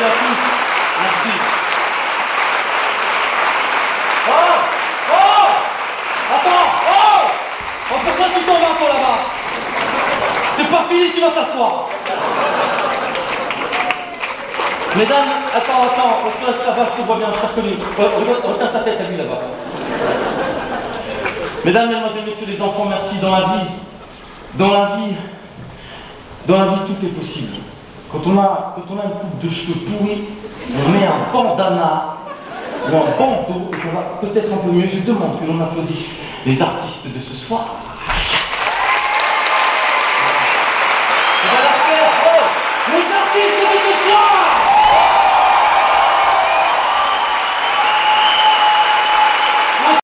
Merci à tous. Merci. Oh! Oh! Attends! Oh! Oh, pourquoi tu t'en vas, toi, là-bas? C'est pas fini, tu vas t'asseoir. Mesdames, attends, on te laisse là-bas, je te vois bien, cher connu. Retiens sa tête à lui là-bas. Mesdames, mesdemoiselles, messieurs les enfants, merci. Dans la vie, tout est possible. Quand on a une coupe de cheveux pourris, on met un bandana ou un bandeau et ça va peut-être un peu mieux. Je demande que l'on applaudisse les artistes de ce soir.